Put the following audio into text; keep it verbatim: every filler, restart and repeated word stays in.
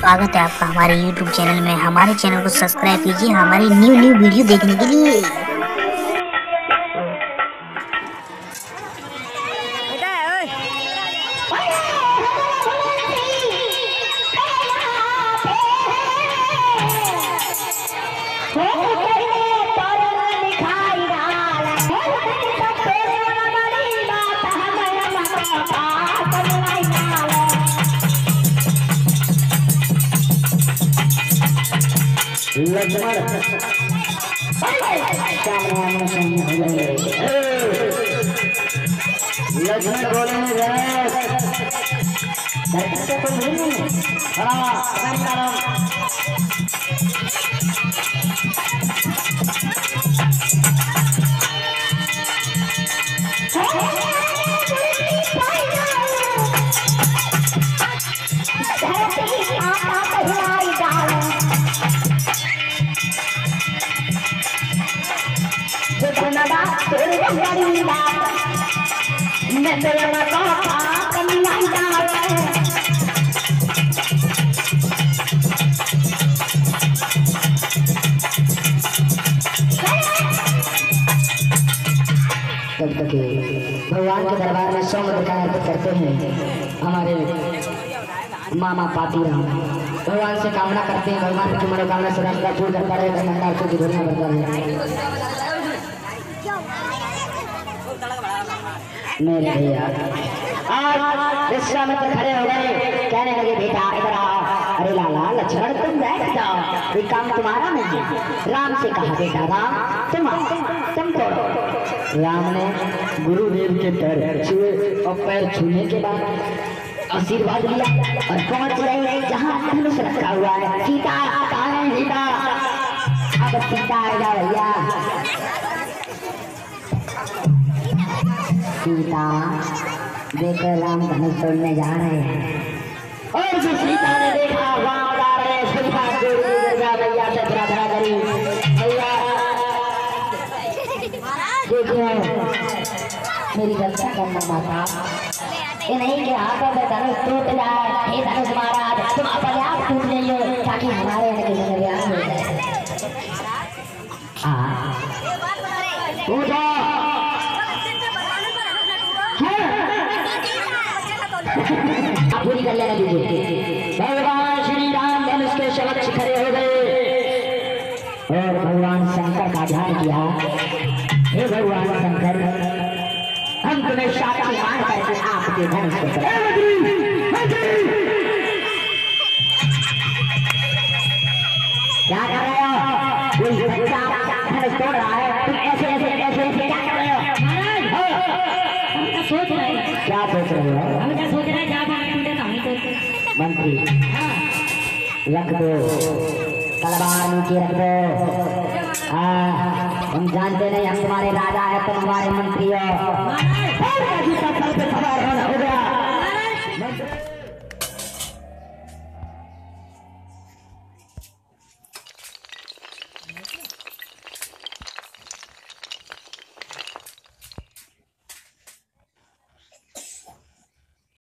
स्वागत है आपका हमारे यूट्यूब चैनल में। हमारे चैनल को सब्सक्राइब कीजिए हमारी न्यू न्यू वीडियो देखने के लिए। लक्ष्मण लक्ष्मण बोले भगवान के दरबार में सौंग करते हैं हमारे मामा पातीराम। भगवान से कामना करते हैं, भगवान की मनोकामना से रास्ता पूर्ण करता रहेगा, नंदा को धुनिया करता रहेगा। मेरे भैया आज विश्वामित्र खड़े हो गए, कहने लगे बेटा इधर आओ। अरे लाला लक्ष्मण तुम बैठ जाओ, ये काम तुम्हारा नहीं है। राम से कहा बेटा राम तुम तुम तोड़ो। राम ने गुरुदेव के पैर छुए और पैर छूने के बाद आशीर्वाद लिया और पहुंच रहे जहाँ धनुष रखा हुआ है। सीता कहाँ है सीता? अब सीता आएगा भैया। सीता देखो राम धनुष तोड़ने जा रहे हैं और जो सीता ने देखा वहाँ उड़ा रहे सीता दुर्गा भैया से प्रार्थना करी भैया देखो मेरी रक्षा करना माता, ये नहीं कि हाथों में धनुष टूट जाए। हे धनुष महाराज तुम अपने आप टूट लीजिए ताकि हमारे यहाँ के जगह ब्याह हो जाए। हाँ पूरी कर लेना दीजिए। भगवान श्री राम धनुष के समक्ष खड़े हो गए और भगवान शंकर का ध्यान किया। हे भगवान शंकर हम तुम्हें साक्षी मान करके आपके धनुष को क्या कर रहे हो? कोई बच्चा धनुष तोड़ रहा है, तुम ऐसे ऐसे ऐसे ऐसे क्या कर रहे हो? हम क्या सोच रहे हैं? क्या सोच रहे हो? हम क्या सोच रहे हैं? मंत्री रख दो तलवार नीचे रख दो। हम जानते नहीं हम तुम्हारे राजा है, तुम हमारे मंत्री हो। सर पे सवार होना हो गया।